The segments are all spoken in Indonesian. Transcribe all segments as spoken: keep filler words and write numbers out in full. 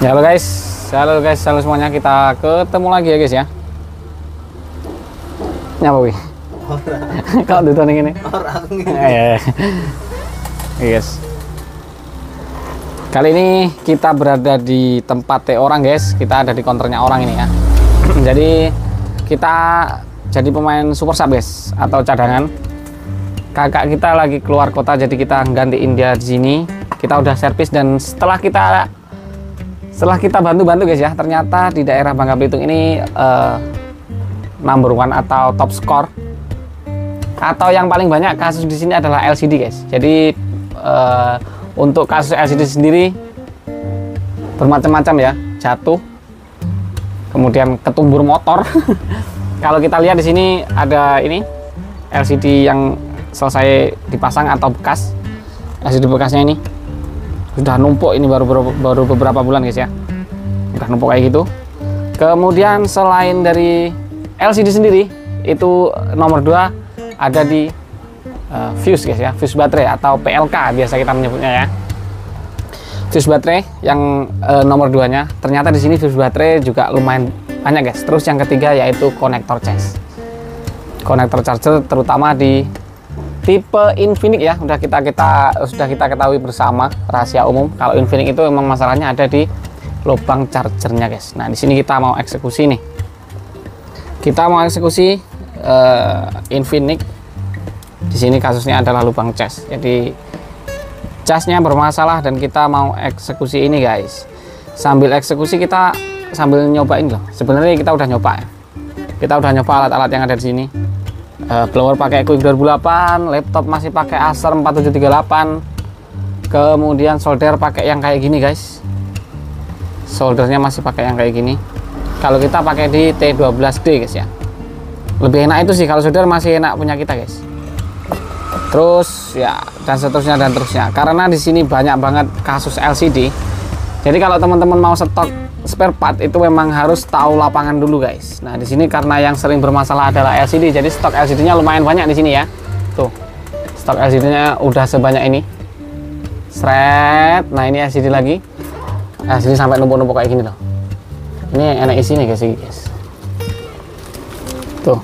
Ya, halo guys, halo guys, halo semuanya, kita ketemu lagi ya guys ya. Nyapa wih? Kau tuh ini? Orang. Eh, guys. Kali ini kita berada di tempat T orang guys. Kita ada di konternya orang ini ya. Jadi kita jadi pemain super sub guys atau cadangan. Kakak kita lagi keluar kota, jadi kita gantiin dia di sini. Kita udah servis dan setelah kita setelah kita bantu-bantu guys ya, ternyata di daerah Bangka Belitung ini uh, number one atau top score atau yang paling banyak kasus di sini adalah L C D guys. Jadi uh, untuk kasus L C D sendiri bermacam-macam ya, jatuh, kemudian ketumbur motor. Kalau kita lihat di sini ada ini L C D yang selesai dipasang atau bekas. L C D bekasnya ini sudah numpuk, ini baru baru beberapa bulan guys ya, udah numpuk kayak gitu. Kemudian selain dari L C D sendiri, itu nomor dua ada di uh, fuse guys ya, fuse baterai atau P L K biasa kita menyebutnya ya. Fuse baterai yang uh, nomor duanya, ternyata di sini fuse baterai juga lumayan banyak guys. Terus yang ketiga yaitu konektor cas, konektor charger terutama di tipe Infinix ya, udah kita kita sudah kita ketahui bersama, rahasia umum kalau Infinix itu memang masalahnya ada di lubang chargernya guys. Nah di sini kita mau eksekusi nih, kita mau eksekusi uh, Infinix. Di sini kasusnya adalah lubang cas, jadi casnya bermasalah dan kita mau eksekusi ini guys. Sambil eksekusi kita sambil nyobain loh. Sebenarnya kita udah nyoba ya, kita udah nyoba alat-alat yang ada di sini. Uh, blower pakai Quick dua ribu delapan, laptop masih pakai Acer empat tujuh tiga delapan, kemudian solder pakai yang kayak gini guys, soldernya masih pakai yang kayak gini. Kalau kita pakai di T dua belas D guys ya, lebih enak itu sih, kalau solder masih enak punya kita guys. Terus ya dan seterusnya dan terusnya, karena di sini banyak banget kasus L C D. Jadi kalau teman-teman mau stok spare part itu memang harus tahu lapangan dulu guys. Nah di sini karena yang sering bermasalah adalah L C D, jadi stok L C D-nya lumayan banyak di sini ya. Tuh, stok L C D-nya udah sebanyak ini. Sret. Nah ini L C D lagi. L C D sampai numpuk-numpuk kayak gini loh. Ini enak isinya guys, guys. Tuh.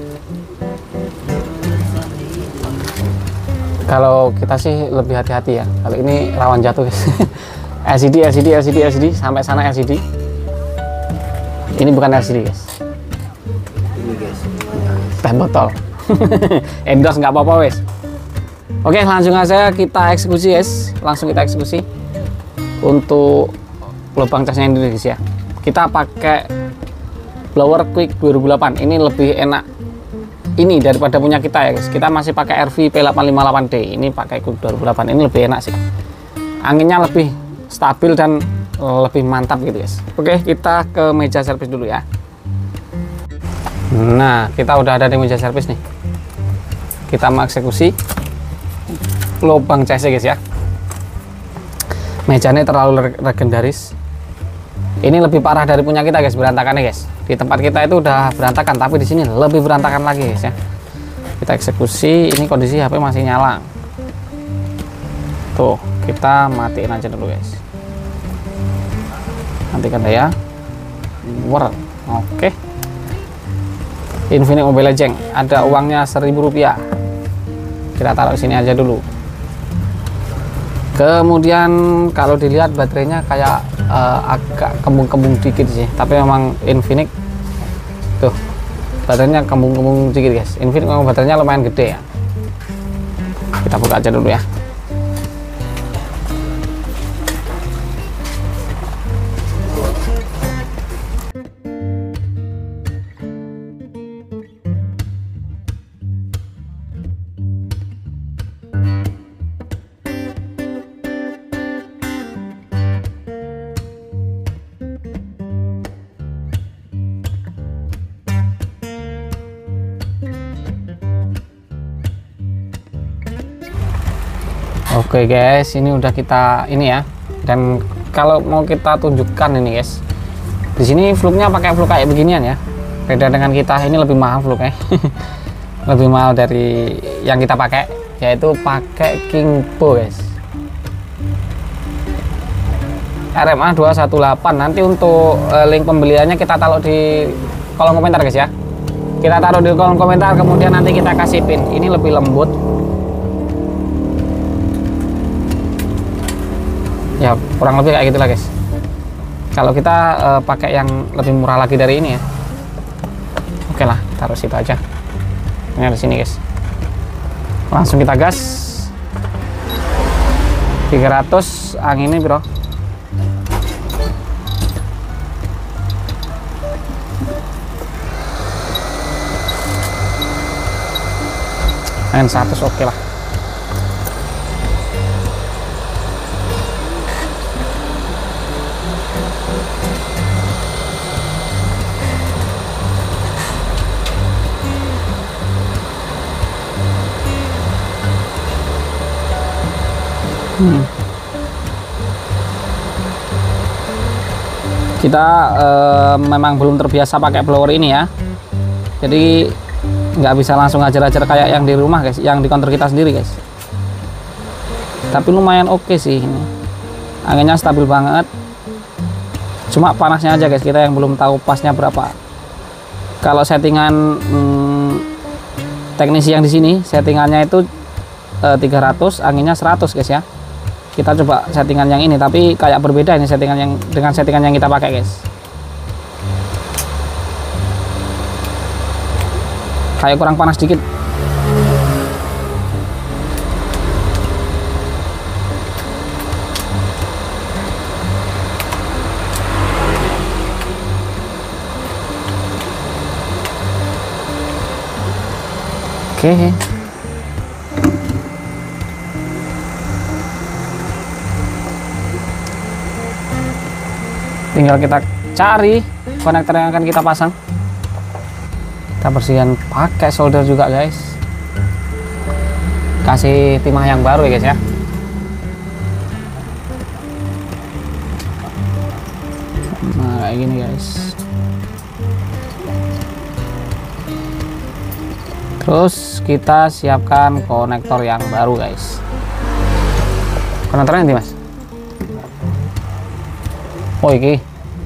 Kalau kita sih lebih hati-hati ya. Kalau ini rawan jatuh guys. L C D, L C D, L C D, L C D sampai sana L C D. Ini bukan L C D guys. Ini guys. Teh botol. Endorse nggak apa-apa wes. Oke langsung aja kita eksekusi guys. Langsung kita eksekusi untuk lubang casnya ini guys ya. Kita pakai blower Quick dua ribu delapan. Ini lebih enak ini daripada punya kita ya guys. Kita masih pakai R V P delapan lima delapan D. Ini pakai Quick dua ribu delapan. Ini lebih enak sih. Anginnya lebih stabil dan lebih mantap gitu guys. Oke kita ke meja servis dulu ya. Nah kita udah ada di meja servis nih, kita mau eksekusi lubang casnya guys ya. Mejanya terlalu legendaris, ini lebih parah dari punya kita guys, berantakannya guys. Di tempat kita itu udah berantakan, tapi di sini lebih berantakan lagi guys ya. Kita eksekusi, ini kondisi H P masih nyala. Tuh kita matiin aja dulu guys, matikan daya. War, oke. Infinix Mobile Legends ada uangnya seribu rupiah, kita taruh sini aja dulu. Kemudian kalau dilihat baterainya kayak uh, agak kembung-kembung dikit sih, tapi memang Infinix tuh baterainya kembung-kembung dikit guys. Infinix memang baterainya lumayan gede ya. Kita buka aja dulu ya. Oke guys, ini udah kita ini ya. Dan kalau mau kita tunjukkan ini guys, di sini fluknya pakai fluk kayak beginian ya. Beda dengan kita, ini lebih mahal fluknya. Lebih mahal dari yang kita pakai, yaitu pakai Kingpo guys. R M A dua satu delapan. Nanti untuk uh, link pembeliannya kita taruh di kolom komentar guys ya. Kita taruh di kolom komentar, kemudian nanti kita kasih pin. Ini lebih lembut. Ya kurang lebih kayak gitulah guys. Kalau kita uh, pakai yang lebih murah lagi dari ini ya. Oke lah, taruh situ aja. Ini di sini guys. Langsung kita gas. tiga ratus anginnya bro. Angin seratus oke lah. Hmm. Kita uh, memang belum terbiasa pakai blower ini ya, jadi nggak bisa langsung ajar-ajar kayak yang di rumah guys, yang di counter kita sendiri guys. Tapi lumayan oke sih ini, anginnya stabil banget. Cuma panasnya aja guys, kita yang belum tahu pasnya berapa. Kalau settingan hmm, teknisi yang di sini settingannya itu uh, tiga ratus, anginnya seratus guys ya. Kita coba settingan yang ini, tapi kayak berbeda ini settingan yang dengan settingan yang kita pakai guys. Kayak kurang panas dikit. Oke. Okay. Tinggal kita cari konektor yang akan kita pasang. Kita bersihkan pakai solder juga guys. Kasih timah yang baru ya guys ya. Nah kayak gini guys. Terus kita siapkan konektor yang baru guys. Konektornya nanti mas. Oh iki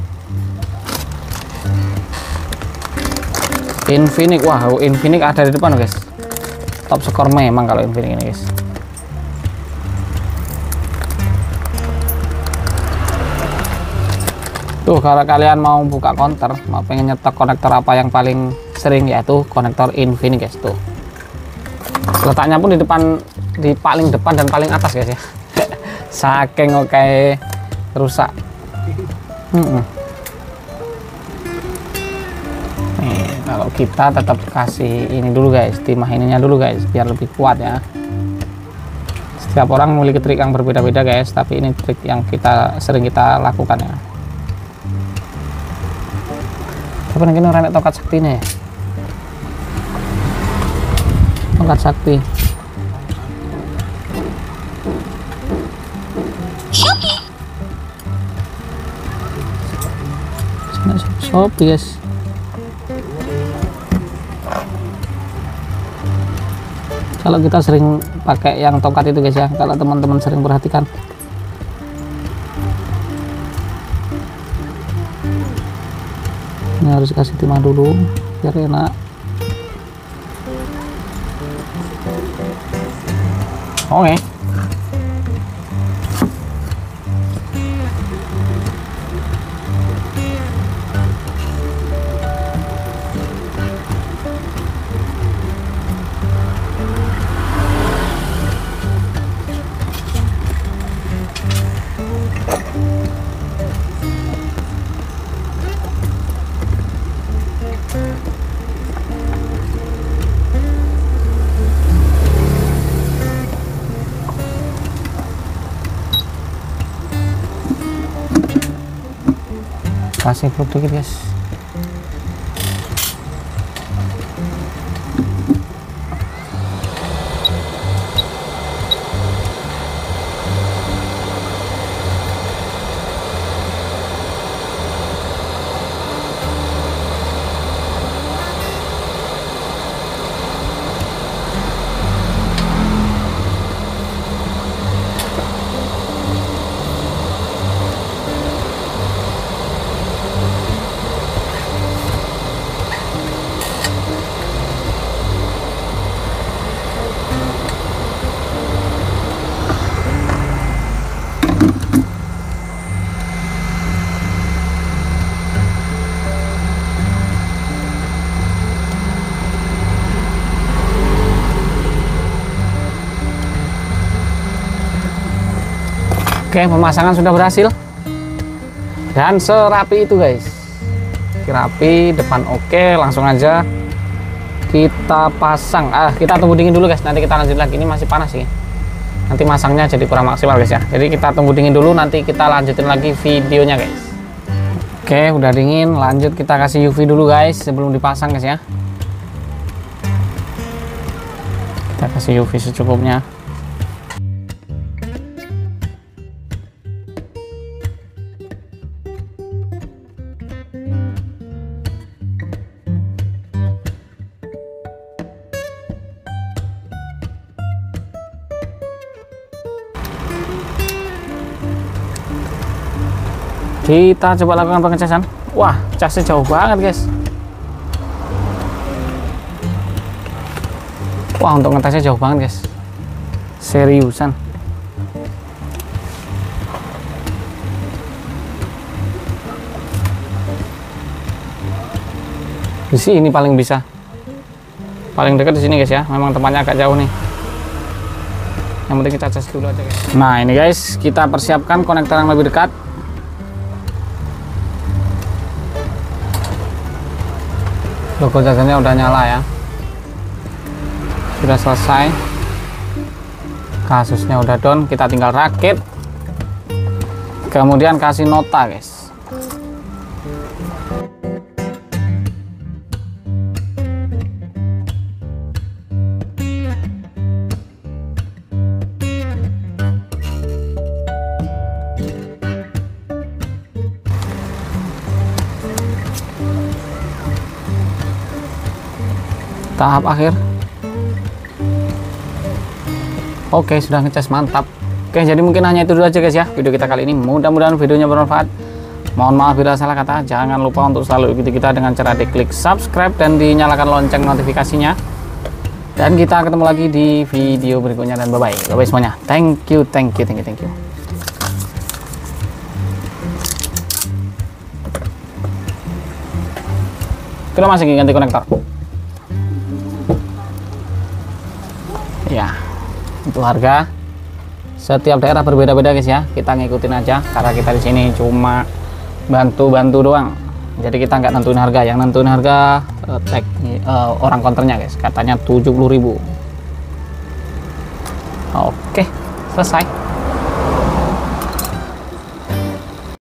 Infinix. Wah Infinix ada di depan guys. Top skor memang kalau Infinix ini guys. Tuh kalau kalian mau buka counter, mau pengen nyetok konektor apa yang paling sering, yaitu konektor Infinix guys. Tuh letaknya pun di depan, di paling depan dan paling atas guys ya. Saking oke okay, rusak. Hmm. Nih, kalau kita tetap kasih ini dulu guys, timah ininya dulu guys, biar lebih kuat ya. Setiap orang memiliki trik yang berbeda-beda guys, tapi ini trik yang kita sering kita lakukan ya. Tapi ini orang tongkat sakti nih, tongkat sakti. Shop guys. Kalau kita sering pakai yang tongkat itu guys ya, kalau teman-teman sering perhatikan. Ini harus kasih timah dulu biar enak. Oke. Okay. Kasih blok dikit guys. Oke, pemasangan sudah berhasil dan serapi itu guys, rapi, depan oke, langsung aja kita pasang. Ah, kita tunggu dingin dulu guys, nanti kita lanjut lagi. Ini masih panas sih, nanti masangnya jadi kurang maksimal guys ya. Jadi kita tunggu dingin dulu, nanti kita lanjutin lagi videonya guys. Oke, udah dingin, lanjut kita kasih U V dulu guys sebelum dipasang guys ya. Kita kasih U V secukupnya. Kita coba lakukan pengecasan. Wah, casnya jauh banget guys. Wah, untuk ngetesnya jauh banget guys, seriusan. Di sini paling bisa, paling dekat di sini guys ya. Memang tempatnya agak jauh nih. Yang penting kita cas dulu aja guys. Nah ini guys, kita persiapkan konektor yang lebih dekat. Logo jajannya udah nyala ya, sudah selesai, kasusnya udah down, kita tinggal rakit, kemudian kasih nota guys. Tahap akhir. Oke, sudah ngecas, mantap. Oke, jadi mungkin hanya itu dulu aja guys ya video kita kali ini. Mudah-mudahan videonya bermanfaat. Mohon maaf bila salah kata. Jangan lupa untuk selalu ikuti kita dengan cara diklik subscribe dan dinyalakan lonceng notifikasinya. Dan kita ketemu lagi di video berikutnya, dan bye bye bye bye semuanya. Thank you, thank you, thank you, thank you. Kita masih ganti konektor. Ya, untuk harga setiap daerah berbeda-beda guys ya. Kita ngikutin aja karena kita di sini cuma bantu-bantu doang. Jadi kita nggak nentuin harga, yang nentuin harga uh, tag uh, orang konternya guys. Katanya tujuh puluh ribu. Oke, selesai.